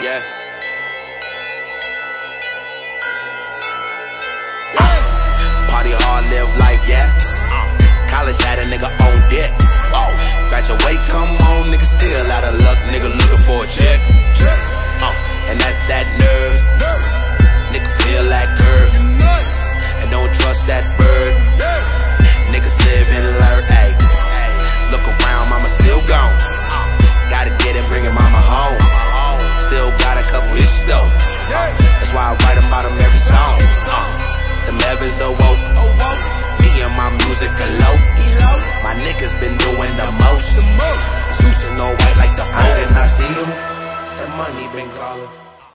Yeah. Party hard, live life, yeah. College had a nigga on deck. Graduate, come on, nigga, still out of luck, nigga, looking for a check. And that's that nerve. Nigga feel that curve. And don't trust that bird. Niggas live and learn, ayy. Look around, mama still gone. Gotta get it, bringing mama home. Still got a couple issues though. That's why I write about them every song.